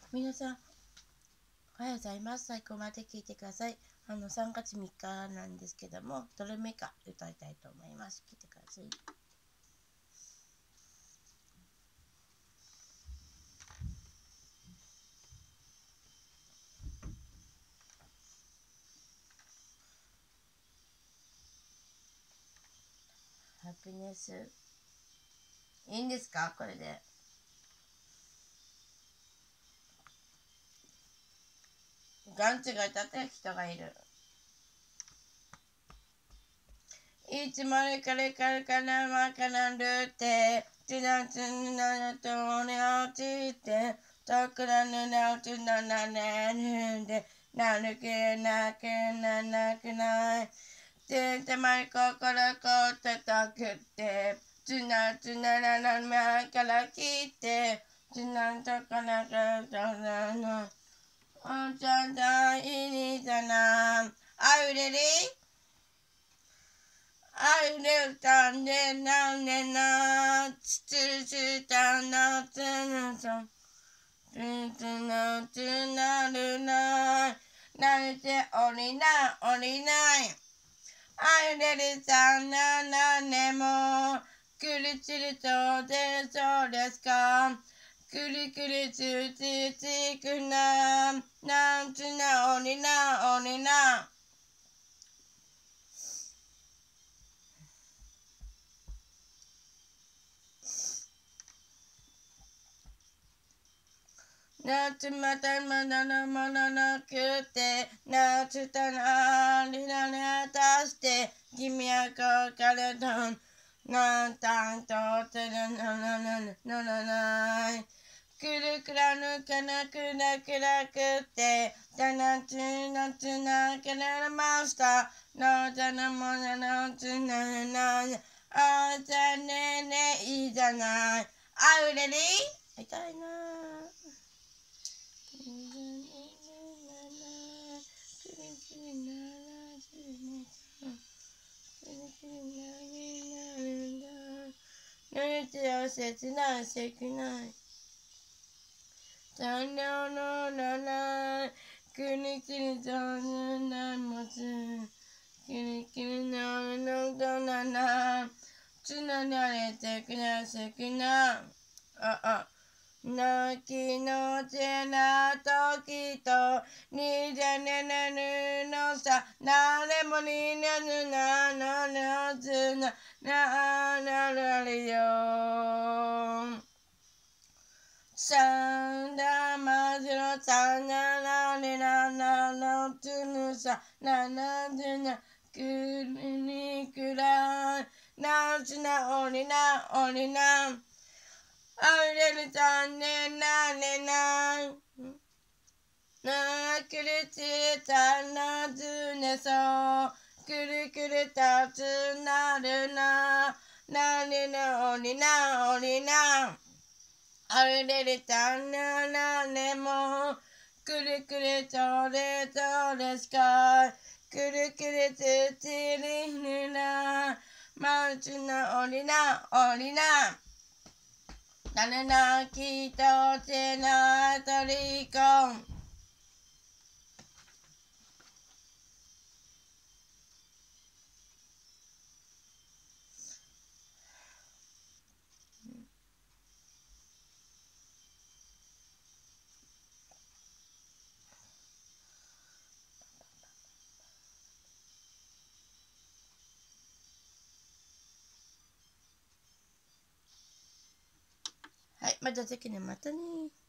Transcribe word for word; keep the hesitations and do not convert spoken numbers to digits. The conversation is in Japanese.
皆さん、おはようございます。最後まで聞いてください。あの、さんがつみっかなんですけども、どれ目か歌いたいと思います。聞いてください。ハピネス。いいんですかこれで。ガンチが歌ってる人がいる。いつまでかれかれからまからんるって、ちなつなとね落ちて、とくらぬなうちななねんで、なるけなくななくない。てんてまいここらこたたくって、つなつならなまからきて、つなんとかなかとなの。おちゃんだいにだな。Are you ready? I live down there now and now. Tsu down now to now. To now to now to now. Now it's only now, only now. I let it down now, now, nemo. くるつるとでそうですか。くるくるつつつくな。なんつな、only now, only now.夏またまだのものなくて、夏たなりなにあたして、君はこうからと、なんたんとてるのののののない。くるくらぬかなくなくらくって、たなつなつなけられました。のたなもののつななな。あじゃねねいいじゃない。あうれり痛いなぁ。何ては切ない切ない残量の七くにきりとなもつくにきりののとななつながれてくなせくなああ泣きのちな時とにじゃねなるのさなれもになぬなななつなななられよさんだまじろさななれなななつぬさななつなくにくらなつなおりなおりなあれるたねなねななくるちたなずねそうくるくるたつなるななになおりなおりなあれるたななねもくるくるとれとれしかくるくるつちりぬなまちなおりなおりななぬなきとちなとりこんはい、また次ね、またね。